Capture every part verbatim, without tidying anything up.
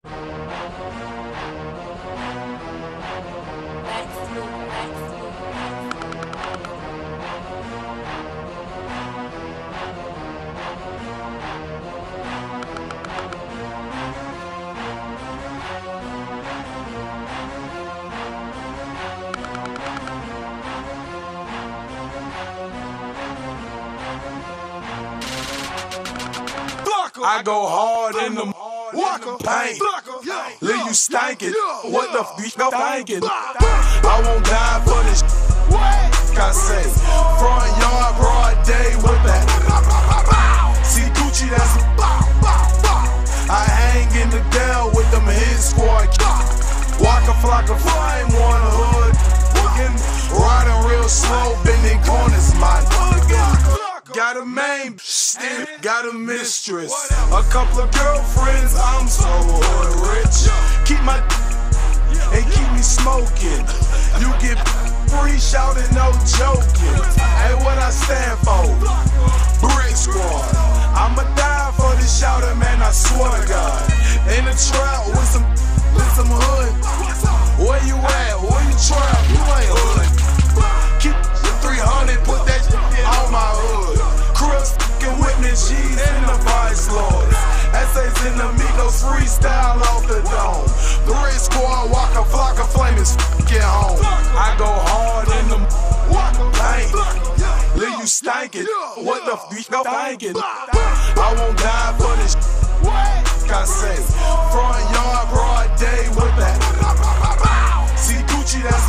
I go hard in the walker paint, leave you stankin'. What the f you thinking? I won't die for this. I say front yard broad day with that. See Gucci, that's I hang in the Dell with them hit squad. Waka flocka flame on the hood, riding real slow, bending corners, my got a main, got a mistress, a couple of girlfriends, I'm so rich. Keep my and keep me smoking. You get free shouting, no joking. Hey, what I stand for? Brick Squad. I'ma die for this shouting, man, I swear to God. In the trap with some, with some hood. Where you at? Where you trap? You ain't hood. Keep the three hundred, put that on my hood. Crips f***ing with me, G's in the Vice Lords. S A's in the Migos, freestyle off the dome. The Red Squad, Waka Flocka, flame is f***ing home. I go hard in the paint, leave you stankin'. What the f*** you thinking? I won't die for this I say front yard broad day with that. See Gucci, that's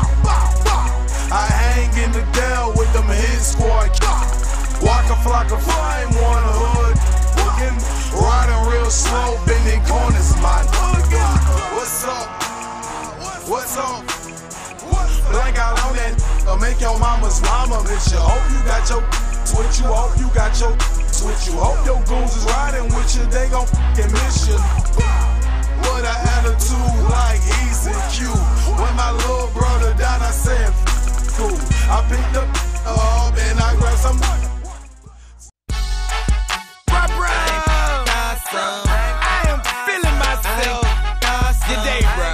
I hang in the Dell with them hit squad. Waka flocka flame on the hood, riding real slow, bending corners, my what's up? What's up? Blank out on that, or make your mama's mama miss you. Hope you got your with you, hope you got your with you. Hope your goons is riding with you, they gon' f***ing miss you. What an attitude like Easy Q. When my little brother died, I said f*** cool. I picked up up and I grabbed some. I am feeling myself today, bro.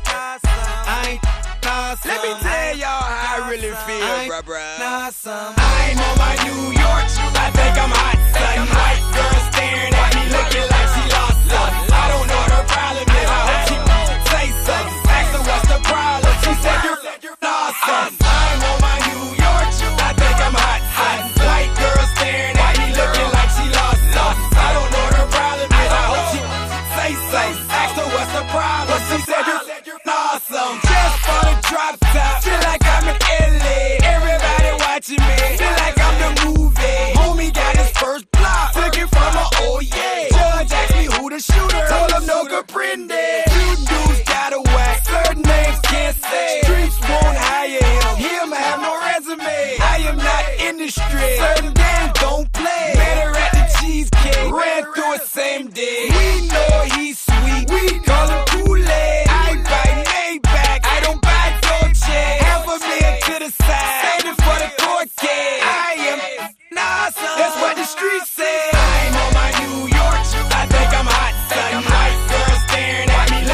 Let me tell y'all how I really feel, bro, bro. I'm on my New York, I think I'm hot, son. White girl staring at me, looking like she lost something. I don't know what her problem is, I hope she say something. Ask her what's the problem, she said you're awesome. I'm on my New York, I think I'm hot, son. White girl staring at me, looking like she lost something. I don't know what her problem is, I hope she say something. Ask her what's the problem, she said you're awesome. Just for the drop top, feel like I'm in L A. Everybody watching me, feel like I'm the movie. Homie got his first block, looking from a oh yeah. Judge asked me who the shooter, told him no comprende. Few dudes got a whack, certain names can't say. Streets won't hire him, him have no resume. I am not industry, certain games don't play. Better at the cheesecake, ran through it same day. We know he's sweet, we call him Kool-Aid. I buy Maybach, I don't buy Dolce. Half a million to the side, saving for the court case. I am awesome, that's what the streets say. I'm on my New York, I think I'm hot, son. White girl staring at me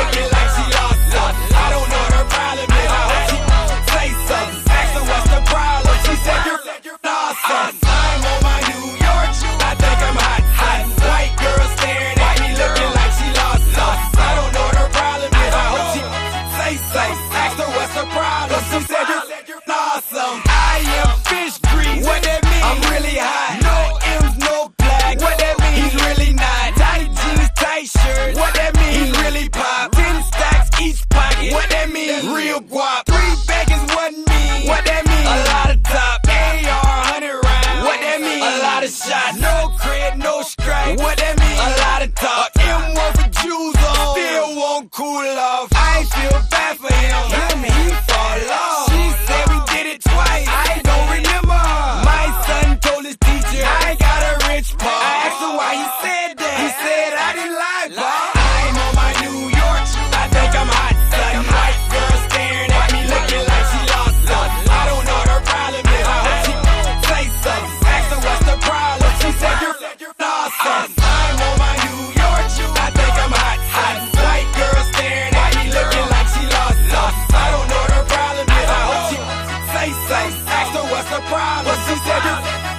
asked her what's the problem. She said,